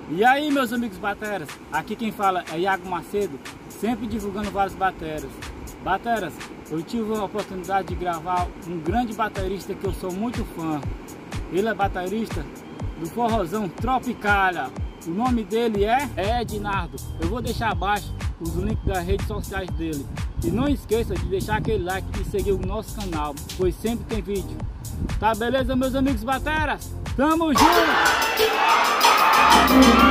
E aí, meus amigos bateras, aqui quem fala é Iago Macedo, sempre divulgando vários bateras. Bateras, eu tive a oportunidade de gravar um grande baterista que eu sou muito fã. Ele é baterista do forrozão Tropicália. O nome dele é Ednardo. Eu vou deixar abaixo os links das redes sociais dele. E não esqueça de deixar aquele like e seguir o nosso canal, pois sempre tem vídeo. Tá beleza, meus amigos bateras? Tamo junto!